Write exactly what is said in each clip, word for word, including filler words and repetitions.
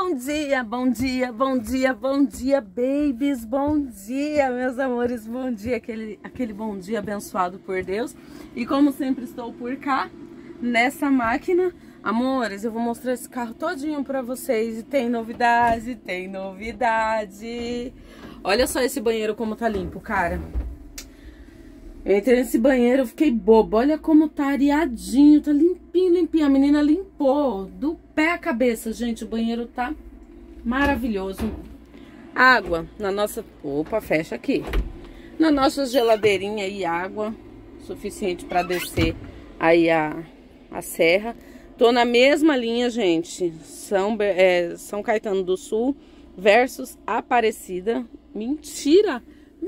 Bom dia, bom dia, bom dia, bom dia, babies, bom dia, meus amores, bom dia, aquele, aquele bom dia abençoado por Deus. E como sempre estou por cá, nessa máquina, amores, eu vou mostrar esse carro todinho pra vocês. E tem novidade, tem novidade. Olha só esse banheiro como tá limpo, cara. Eu entrei nesse banheiro, eu fiquei boba. Olha como tá areadinho, tá limpinho, limpinho. A menina limpou do pé à cabeça, gente. O banheiro tá maravilhoso. Água na nossa... Opa, fecha aqui. Na nossa geladeirinha aí, água suficiente pra descer aí a, a serra. Tô na mesma linha, gente. São, é, São Caetano do Sul versus Aparecida. Mentira!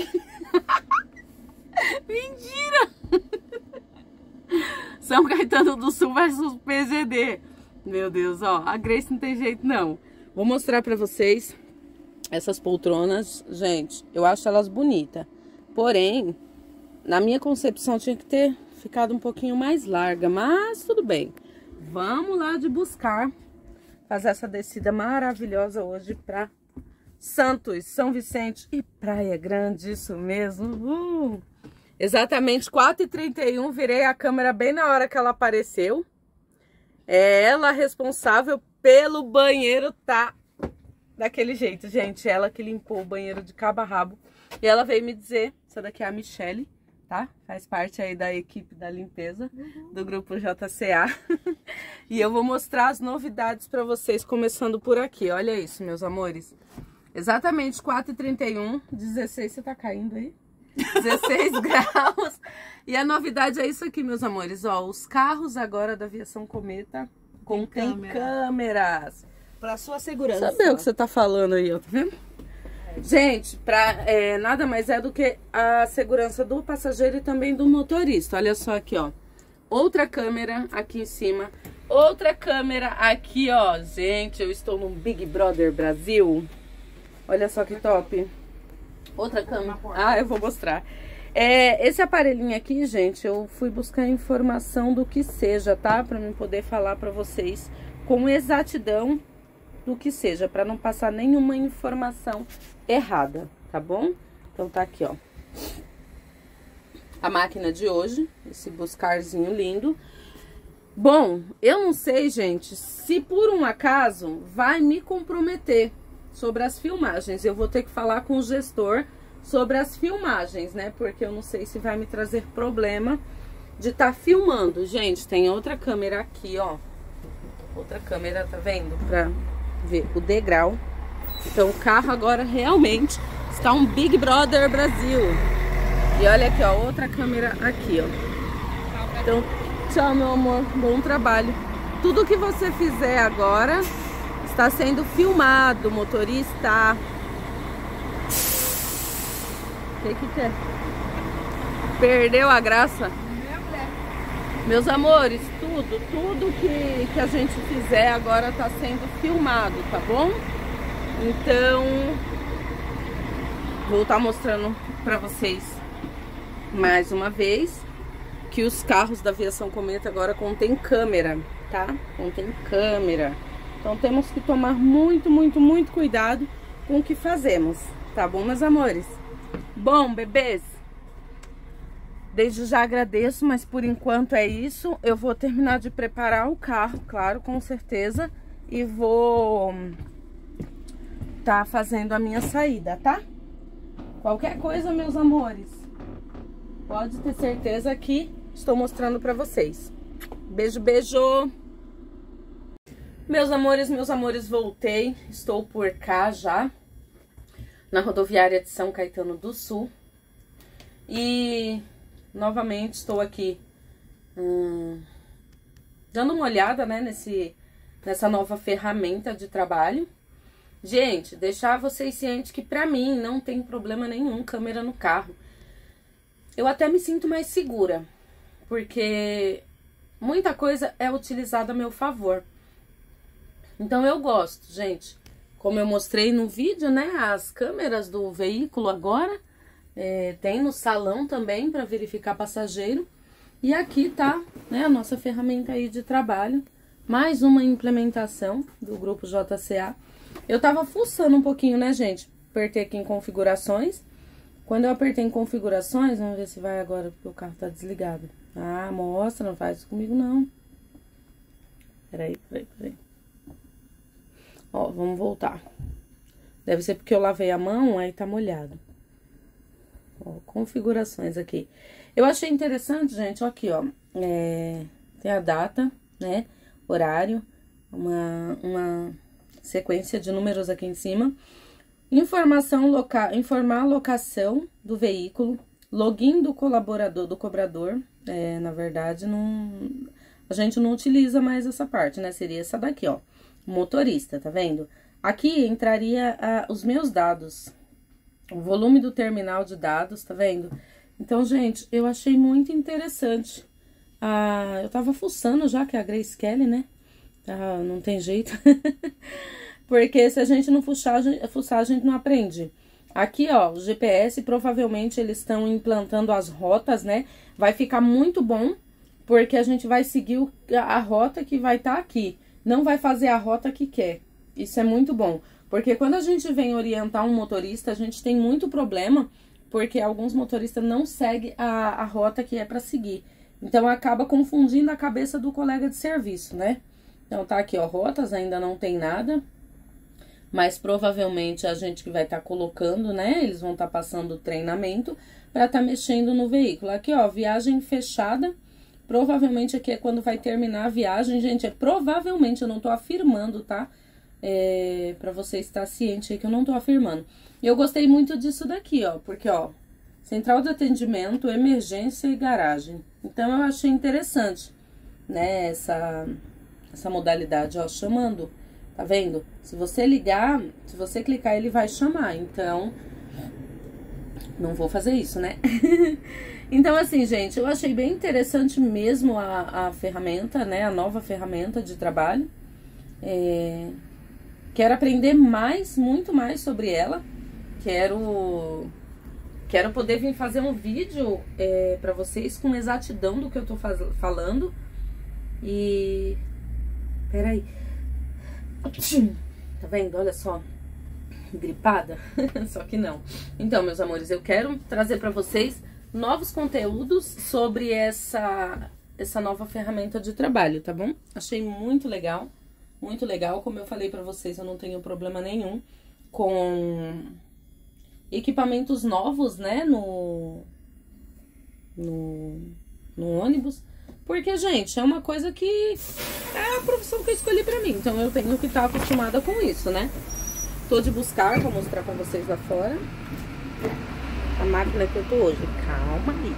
Mentira! São Caetano do Sul versus P G D. Meu Deus, ó, a Grace não tem jeito não. Vou mostrar pra vocês essas poltronas. Gente, eu acho elas bonitas. Porém, na minha concepção tinha que ter ficado um pouquinho mais larga. Mas tudo bem. Vamos lá de buscar fazer essa descida maravilhosa hoje pra Santos, São Vicente e Praia Grande. Isso mesmo. Uh! Exatamente quatro e trinta e um, virei a câmera bem na hora que ela apareceu. É ela responsável pelo banheiro tá daquele jeito, gente. Ela que limpou o banheiro de cabo a rabo. E ela veio me dizer, essa daqui é a Michele, tá? Faz parte aí da equipe da limpeza, uhum, do grupo J C A. E eu vou mostrar as novidades pra vocês, começando por aqui. Olha isso, meus amores. Exatamente quatro e trinta e um, dezesseis, você tá caindo aí? dezesseis graus. E a novidade é isso aqui, meus amores. Ó, os carros agora da Aviação Cometa contêm câmera. câmeras. Pra sua segurança. Sabe o que você tá falando aí, ó, tá vendo? É. Gente, pra, é, nada mais é do que a segurança do passageiro e também do motorista. Olha só aqui, ó. Outra câmera aqui em cima. Outra câmera aqui, ó. Gente, eu estou no Big Brother Brasil. Olha só que top. Outra câmera. Ah, eu vou mostrar. É, esse aparelhinho aqui, gente, eu fui buscar informação do que seja, tá? Pra mim poder falar pra vocês com exatidão do que seja, pra não passar nenhuma informação errada, tá bom? Então tá aqui, ó. A máquina de hoje, esse buscarzinho lindo. Bom, eu não sei, gente, se por um acaso vai me comprometer sobre as filmagens. Eu vou ter que falar com o gestor sobre as filmagens, né? Porque eu não sei se vai me trazer problema de estar tá filmando. Gente, tem outra câmera aqui, ó. Outra câmera, tá vendo? Pra ver o degrau. Então o carro agora realmente está um Big Brother Brasil. E olha aqui, ó, outra câmera aqui, ó. Então, tchau, meu amor. Bom trabalho. Tudo que você fizer agora está sendo filmado, motorista. O que que quer? Perdeu a graça? Meus amores, tudo, tudo que, que a gente fizer agora está sendo filmado, tá bom? Então, vou estar mostrando para vocês mais uma vez que os carros da Aviação Cometa agora contêm câmera, tá? Contém câmera. Então temos que tomar muito, muito, muito cuidado com o que fazemos, tá bom, meus amores? Bom, bebês, desde já agradeço, mas por enquanto é isso. Eu vou terminar de preparar o carro, claro, com certeza, e vou tá fazendo a minha saída, tá? Qualquer coisa, meus amores, pode ter certeza que estou mostrando pra vocês. Beijo, beijo! Meus amores, meus amores, voltei. Estou por cá já, na rodoviária de São Caetano do Sul. E novamente estou aqui hum, dando uma olhada, né, nesse, nessa nova ferramenta de trabalho. Gente, deixar vocês cientes que pra mim não tem problema nenhum câmera no carro. Eu até me sinto mais segura, porque muita coisa é utilizada a meu favor. Então eu gosto, gente. Como eu mostrei no vídeo, né? As câmeras do veículo agora. É, tem no salão também para verificar passageiro. E aqui tá, né, a nossa ferramenta aí de trabalho. Mais uma implementação do grupo J C A. Eu tava fuçando um pouquinho, né, gente? Apertei aqui em configurações. Quando eu apertei em configurações, vamos ver se vai agora, porque o carro tá desligado. Ah, mostra, não faz isso comigo, não. Peraí, peraí, peraí. Ó, vamos voltar. Deve ser porque eu lavei a mão, aí tá molhado. Ó, configurações aqui. Eu achei interessante, gente, ó, aqui, ó. É, tem a data, né? Horário, uma, uma sequência de números aqui em cima. Informação local, informar a locação do veículo, login do colaborador, do cobrador. É, na verdade, não, a gente não utiliza mais essa parte, né? Seria essa daqui, ó. Motorista, tá vendo? Aqui entraria ah, os meus dados, o volume do terminal de dados, tá vendo? Então, gente, eu achei muito interessante. Ah, eu tava fuçando já, que é a Grace Kelly, né? Ah, não tem jeito. Porque se a gente não fuçar, a gente, fuçar, a gente não aprende. Aqui, ó, o G P S, provavelmente eles estão implantando as rotas, né? Vai ficar muito bom, porque a gente vai seguir o, a rota que vai estar tá aqui. Não vai fazer a rota que quer. Isso é muito bom. Porque quando a gente vem orientar um motorista, a gente tem muito problema, porque alguns motoristas não seguem a, a rota que é para seguir. Então, acaba confundindo a cabeça do colega de serviço, né? Então, tá aqui, ó, rotas, ainda não tem nada. Mas provavelmente a gente que vai estar tá colocando, né? Eles vão estar tá passando o treinamento para estar tá mexendo no veículo. Aqui, ó, viagem fechada. Provavelmente aqui é quando vai terminar a viagem. Gente, é provavelmente, eu não tô afirmando, tá? É, pra você estar ciente aí que eu não tô afirmando. E eu gostei muito disso daqui, ó. Porque, ó, central de atendimento, emergência e garagem. Então, eu achei interessante, né? Essa, essa modalidade, ó, chamando. Tá vendo? Se você ligar, se você clicar, ele vai chamar. Então, não vou fazer isso, né? Então, assim, gente, eu achei bem interessante mesmo a, a ferramenta, né? A nova ferramenta de trabalho. É, quero aprender mais, muito mais sobre ela. Quero, quero poder vir fazer um vídeo é, pra vocês com exatidão do que eu tô faz, falando. E... Peraí. Tá vendo? Olha só. Gripada. Só que não. Então, meus amores, eu quero trazer pra vocês novos conteúdos sobre essa, essa nova ferramenta de trabalho, tá bom? Achei muito legal. Muito legal. Como eu falei pra vocês, eu não tenho problema nenhum com equipamentos novos, né? No, no, no ônibus. Porque, gente, é uma coisa que é a profissão que eu escolhi pra mim. Então, eu tenho que estar acostumada com isso, né? Tô de buscar, vou mostrar pra vocês lá fora. A máquina que eu tô hoje. Calma aí.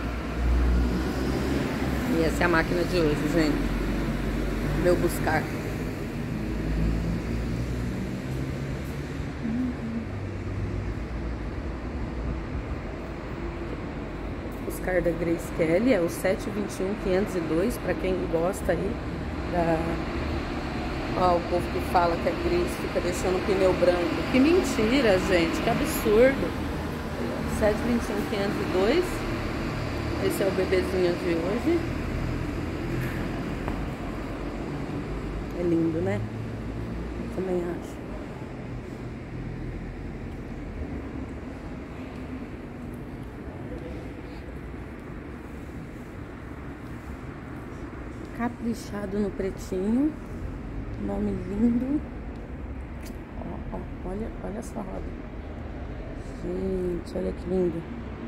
E essa é a máquina de hoje, gente. Meu buscar. Buscar da Grace Kelly, é o sete dois um, quinhentos e dois, pra quem gosta aí da... Ó, o povo que fala que a Grace fica deixando o pneu branco. Que mentira, gente, que absurdo. sete dois um, quinhentos e dois, esse é o bebezinho de hoje. É lindo, né? Também acho. Caprichado no pretinho. Nome lindo. Ó, ó, olha, olha essa roda. Gente, olha que lindo.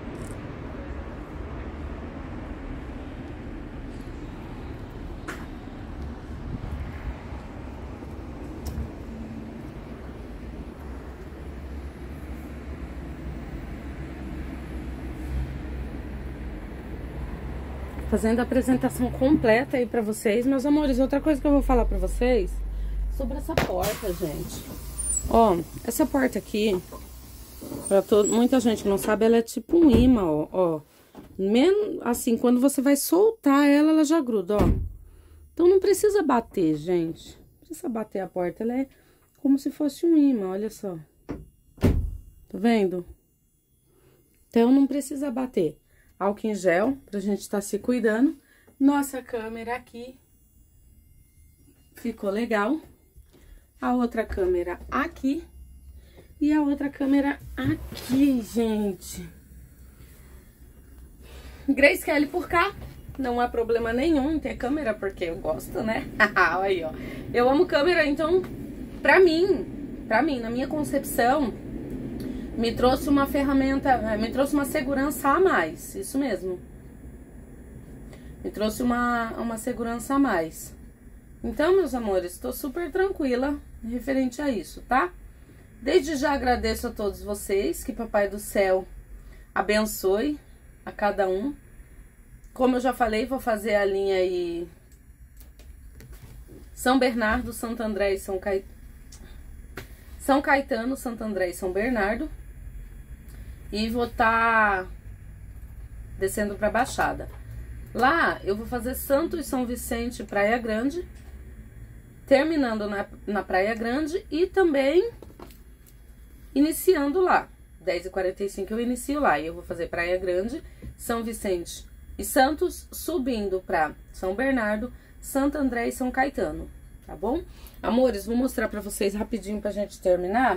Fazendo a apresentação completa aí pra vocês, meus amores. Outra coisa que eu vou falar pra vocês sobre essa porta, gente. Ó, essa porta aqui, pra todo, muita gente que não sabe, ela é tipo um imã, ó. ó. Menos, assim, quando você vai soltar ela, ela já gruda, ó. Então não precisa bater, gente. Não precisa bater a porta, ela é como se fosse um imã, olha só. Tá vendo? Então não precisa bater. Álcool em gel, pra gente estar se cuidando. Nossa câmera aqui ficou legal. a outra câmera aqui e a outra câmera aqui, gente. Grace Kelly por cá, não há problema nenhum em ter câmera, porque eu gosto, né? Olha aí, ó. Eu amo câmera, então, pra mim, pra mim, na minha concepção, me trouxe uma ferramenta, me trouxe uma segurança a mais, isso mesmo. Me trouxe uma, uma segurança a mais. Então, meus amores, tô super tranquila referente a isso, tá? Desde já agradeço a todos vocês, que Papai do Céu abençoe a cada um. Como eu já falei, vou fazer a linha aí São Bernardo, Santo André e São Caetano. São Caetano, Santo André e São Bernardo. E vou estar tá descendo pra Baixada. Lá eu vou fazer Santo e São Vicente, Praia Grande. Terminando na, na Praia Grande e também iniciando lá. dez e quarenta e cinco eu inicio lá. E eu vou fazer Praia Grande, São Vicente e Santos, subindo pra São Bernardo, Santo André e São Caetano. Tá bom? Amores, vou mostrar pra vocês rapidinho pra gente terminar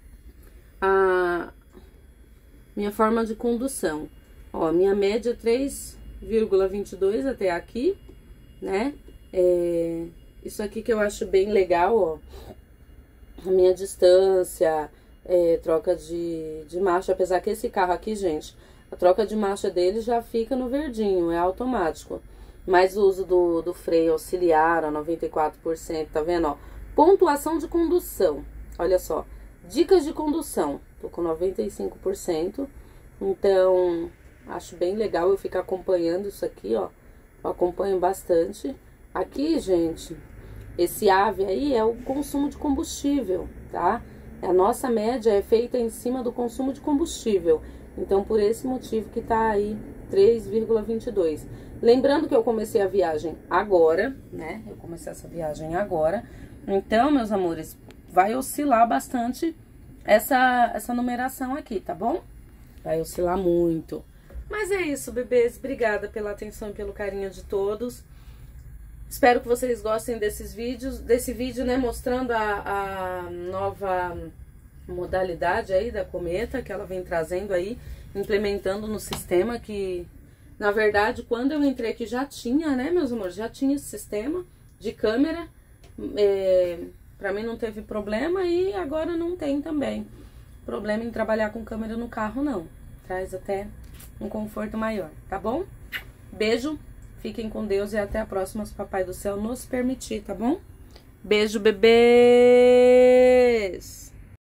a minha forma de condução. Ó, minha média é três vírgula vinte e dois até aqui, né? É, isso aqui que eu acho bem legal, ó. A minha distância, é, troca de, de marcha, apesar que esse carro aqui, gente, a troca de marcha dele já fica no verdinho, é automático. Mas o uso do, do freio auxiliar, ó, noventa e quatro por cento, tá vendo, ó? Pontuação de condução, olha só. Dicas de condução, tô com noventa e cinco por cento, então acho bem legal eu ficar acompanhando isso aqui, ó. Eu acompanho bastante. Aqui, gente, esse ave aí é o consumo de combustível, tá? A nossa média é feita em cima do consumo de combustível. Então, por esse motivo que tá aí três vírgula vinte e dois. Lembrando que eu comecei a viagem agora, né? Eu comecei essa viagem agora. Então, meus amores, vai oscilar bastante essa, essa numeração aqui, tá bom? Vai oscilar muito. Mas é isso, bebês. Obrigada pela atenção e pelo carinho de todos. Espero que vocês gostem desses vídeos, desse vídeo, né, mostrando a, a nova modalidade aí da Cometa, que ela vem trazendo aí, implementando no sistema, que, na verdade, quando eu entrei aqui já tinha, né, meus amores, já tinha esse sistema de câmera, é, pra mim não teve problema e agora não tem também problema em trabalhar com câmera no carro, não. Traz até um conforto maior, tá bom? Beijo. Fiquem com Deus e até a próxima, se o Papai do Céu nos permitir, tá bom? Beijo, bebê!